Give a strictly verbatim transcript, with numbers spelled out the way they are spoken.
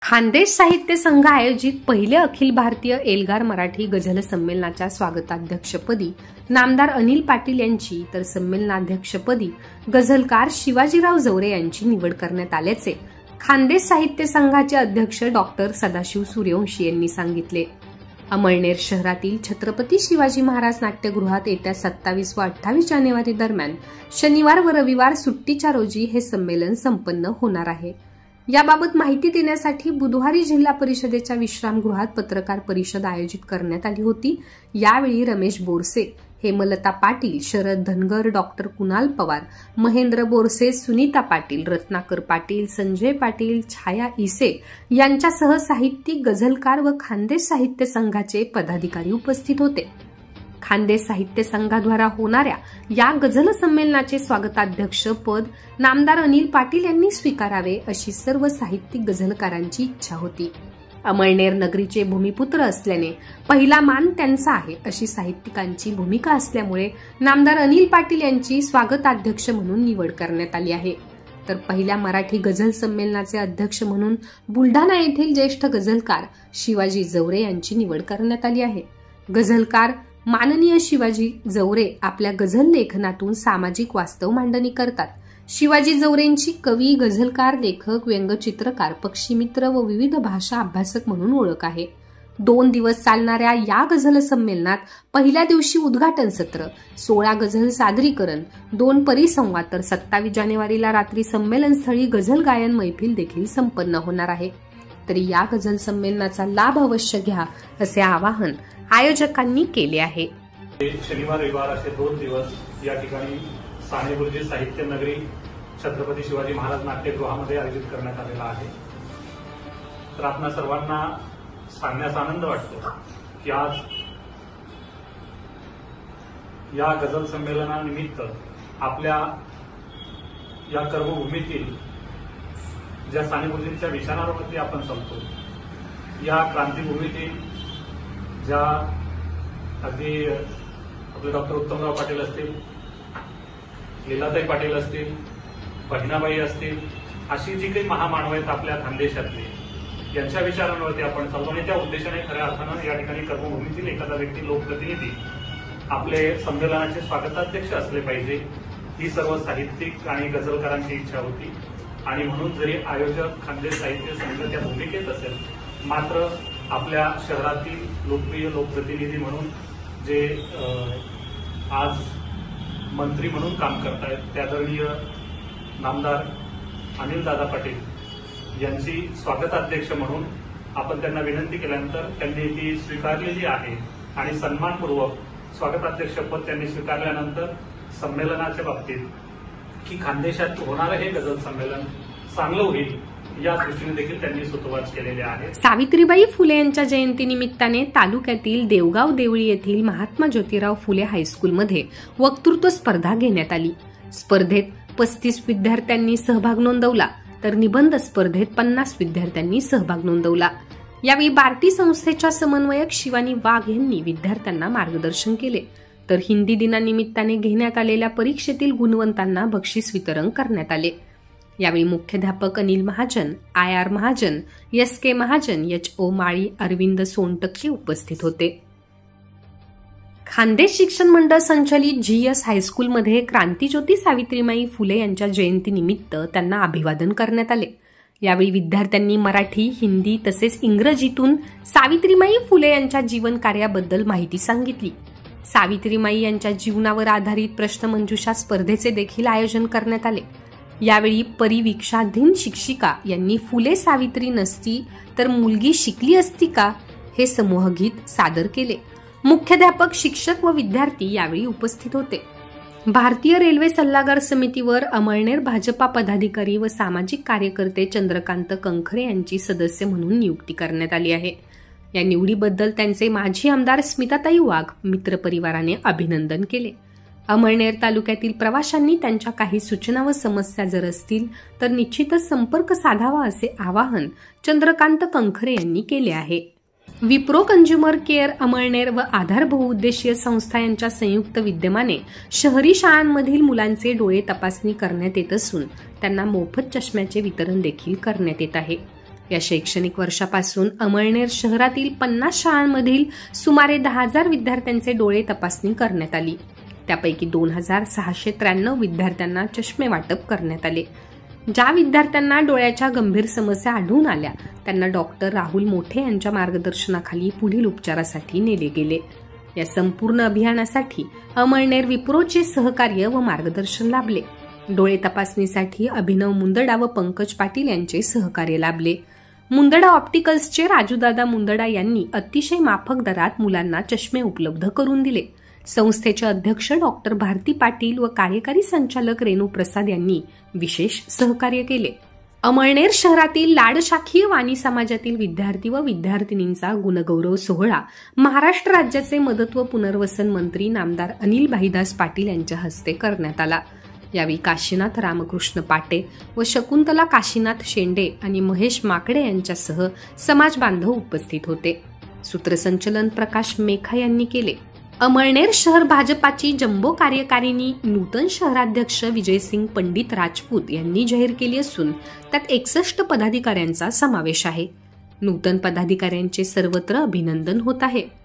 खानदेश साहित्य संघ आयोजित पहिले अखिल भारतीय एल्गार मराठी गझल संमेलनाच्या स्वागताध्यक्षपदी नामदार अनिल पाटील यांची तर संमेलनाध्यक्षपदी गझलकार शिवाजीराव जवरे यांची निवड करण्यात आल्याचे खानदेश साहित्य संघाचे अध्यक्ष डॉक्टर सदाशिव सूर्यवंशी यांनी सांगितले। अमळनेर शहरातील छत्रपती शिवाजी महाराज नाट्यगृहात येत्या सत्तावीस व अठ्ठावीस जानेवारी दरम्यान शनिवार व रविवार सुट्टीच्या रोजी हे संमेलन संपन्न होणार आहे। याबाबत माहिती देण्यासाठी बुधवारी जिल्हा परिषदेच्या विश्रामगृहात पत्रकार परिषद आयोजित करण्यात आली होती। यावेळी रमेश बोरसे, हेमलता पाटील, शरद धनगर, डॉक्टर कुणाल पवार, महेंद्र बोरसे, सुनीता पाटील, रत्नाकर पाटील, संजय पाटील, छाया इसे यांच्यासह साहित्यिक, गझलकार व खानदेश साहित्य संघाचे पदाधिकारी उपस्थित होते। खानदेश साहित्य संघाद्वारा होणाऱ्या या गझल संमेलनाचे स्वागताध्यक्ष पद नामदार अनिल पाटील यांनी स्वीकारावे अशी सर्व साहित्यिक गझलकारांची इच्छा होती। अमळनेर नगरीचे भूमिपुत्र असल्याने पहिला मान त्यांचा आहे अशी साहित्यिकांची भूमिका असल्यामुळे नामदार अनिल पाटील यांची स्वागताध्यक्ष म्हणून निवड करण्यात आली आहे। तर पहिल्या मराठी गझल संमेलनाचे अध्यक्ष म्हणून बुलढाणा येथील ज्येष्ठ गझलकार शिवाजी जवरे यांची निवड करण्यात आली आहे। गझलकार माननीय शिवाजी जवरे आपल्या गझल लेखनातून सामाजिक वास्तव मांडणी करतात। शिवाजी जवरेंची कवी, गझलकार, लेखक, व्यंगचित्रकार, पक्षीमित्र व विविध भाषा अभ्यासक म्हणून ओळख आहे। दोन दिवस चालणाऱ्या या गझल संमेलनात पहिल्या दिवशी उद्घाटन सत्र, सोळा गझल सादरीकरण, दोन परिसंवाद तर सत्तावीस जानेवारीला रात्री संमेलनस्थळी गझल गायन मैफिल देखील संपन्न होणार आहे। तरी या गझल संमेलनाचा लाभ अवश्य घ्या असे आवाहन आयोजकांनी केले आहे। शनिवार रविवार असे दोन दिवस या ठिकाणी सानेगुरुजी साहित्य नगरी छत्रपती शिवाजी महाराज नाट्यगृहामध्ये आयोजित करण्यात आलेला आहे। तर आपणा सर्वांना सांगण्यास आनंद वाटतो की आज या गझल संमेलनानिमित्त आपल्या या कर्मभूमीतील ज्या सानेगुरुजींच्या विचारांवरती आपण चालतो, या क्रांतीभूमीतील ज्या अगदी आपले डॉक्टर उत्तमराव पाटील असतील, लीलाताई पाटील असतील, बहिणाबाई असतील, अशी जी काही महामानव आहेत आपल्या खानदेशातली, यांच्या विचारांवरती आपण चालतो आणि त्या उद्देशाने खऱ्या अर्थानं या ठिकाणी कर्मभूमीतील एखादा व्यक्ती, लोकप्रतिनिधी आपले संमेलनाचे स्वागताध्यक्ष असले पाहिजे, ही सर्व साहित्यिक आणि गझलकारांची इच्छा होती। आणि म्हणून जरी आयोजक खानदेश साहित्य संघ त्या भूमिकेत असेल, मात्र आपल्या शहरातील लोकप्रिय लोकप्रतिनिधी म्हणून जे आज मंत्री म्हणून काम करतायत ते आदरणीय नामदार अनिलदादा पाटील यांची स्वागताध्यक्ष म्हणून आपण त्यांना विनंती केल्यानंतर त्यांनी ती स्वीकारलेली आहे आणि सन्मानपूर्वक स्वागताध्यक्षपद त्यांनी स्वीकारल्यानंतर संमेलनाच्या बाबतीत की खानदेशात होणारं हे गझल संमेलन चांगलं होईल या दृष्टीने देखील त्यांनी सुतोवाच केलेले आहे। सावित्रीबाई फुले यांच्या जयंतीनिमित्ताने तालुक्यातील देवगाव देवळी येथील महात्मा ज्योतिराव फुले हायस्कूलमध्ये वक्तृत्व स्पर्धा घेण्यात आली। स्पर्धेत पस्तीस विद्यार्थ्यांनी सहभाग नोंदवला तर निबंध स्पर्धेत पन्नास विद्यार्थ्यांनी सहभाग नोंदवला। यावेळी बार्टी संस्थेच्या समन्वयक शिवानी वाघ यांनी विद्यार्थ्यांना मार्गदर्शन केले। तर हिंदी दिनानिमित्ताने घेण्यात आलेल्या परीक्षेतील गुणवंतांना बक्षीस वितरण करण्यात आले। यावेळी मुख्याध्यापक Anil Mahajan, I R Mahajan, S K Mahajan, H O Mali, Arvind Sontakke उपस्थित होते। खानदेश शिक्षण मंडळ संचलित जी एस हायस्कूलमध्ये क्रांतीज्योती सावित्रीबाई फुले यांच्या जयंतीनिमित्त त्यांना अभिवादन करण्यात आले। यावेळी विद्यार्थ्यांनी मराठी, हिंदी तसेच इंग्रजीतून सावित्रीबाई फुले यांच्या जीवन कार्याबद्दल माहिती सांगितली। सावित्रीबाई यांच्या जीवनावर आधारित प्रश्नमंजुषा स्पर्धेचे देखील आयोजन करण्यात आले। यावेळी परिवीक्षाधीन शिक्षिका यांनी फुले सावित्री नसती तर मुलगी शिकली असती का हे समूहगीत सादर केले। मुख्याध्यापक, शिक्षक व विद्यार्थी यावेळी उपस्थित होते। भारतीय रेल्वे सल्लागार समितीवर अमळनेर भाजपा पदाधिकारी व सामाजिक कार्यकर्ते चंद्रकांत कंखरे यांची सदस्य म्हणून नियुक्ती करण्यात आली आहे। या निवडीबद्दल त्यांचे माजी आमदार स्मिताताई वाघ मित्रपरिवाराने अभिनंदन केले। अमळनेर तालुक्यातील प्रवाशांनी त्यांच्या काही सूचना व समस्या जर असतील तर निश्चितच संपर्क साधावा असे आवाहन चंद्रकांत कंखरे यांनी केले आहे। विप्रो कंझ्युमर केअर अमळनेर व आधार बहुउद्देशीय संस्था यांच्या संयुक्त विद्यमाने शहरी शाळांमधील मुलांचे डोळे तपासणी करण्यात येत असून त्यांना मोफत चष्म्याचे वितरण देखील करण्यात येत आहे। या शैक्षणिक वर्षापासून अमळनेर शहरातील पन्नास शाळांमधील सुमारे दहा हजार विद्यार्थ्यांचे डोळे तपासणी करण्यात आली। त्यापैकी दोन हजार सहाशे त्र्याण्णव विद्यार्थ्यांना चष्मे वाटप करण्यात आले। ज्या विद्यार्थ्यांना डोळ्याच्या गंभीर समस्या आढळून आल्या त्यांना डॉक्टर राहुल मोठे यांच्या मार्गदर्शनाखाली पुढील उपचारासाठी नेले गेले। या संपूर्ण अभियानासाठी अमळनेर विप्रोचे सहकार्य व मार्गदर्शन लाभले। डोळे तपासणीसाठी अभिनव मुंदडा व पंकज पाटील यांचे सहकार्य लाभले। मुंदडा ऑप्टिकल्सचे राजूदादा मुंदडा यांनी अतिशय माफक दरात मुलांना चष्मे उपलब्ध करून दिले। संस्थेचे अध्यक्ष डॉक्टर भारती पाटील व कार्यकारी संचालक रेणू प्रसाद यांनी विशेष सहकार्य केले। अमळनेर शहरातील लाडशाखीय वाणी समाजातील विद्यार्थी व विद्यार्थिनींचा गुणगौरव सोहळा महाराष्ट्र राज्याचे मदत व पुनर्वसन मंत्री नामदार अनिल भाईदास पाटील यांच्या हस्ते करण्यात आला। यावेळी काशीनाथ रामकृष्ण पाटे व शकुंतला काशीनाथ शेंडे आणि महेश माकडे यांच्यासह समाज बांधव उपस्थित होते। सूत्रसंचलन प्रकाश मेखा यांनी केले। अमळनेर शहर भाजपाची जम्बो कार्यकारिणी नूतन शहराध्यक्ष विजयसिंग पंडित राजपूत यांनी जाहीर केली असून त्यात एकसष्ट पदाधिकाऱ्यांचा समावेश आहे। नूतन पदाधिकाऱ्यांचे सर्वत्र अभिनंदन होत आहे।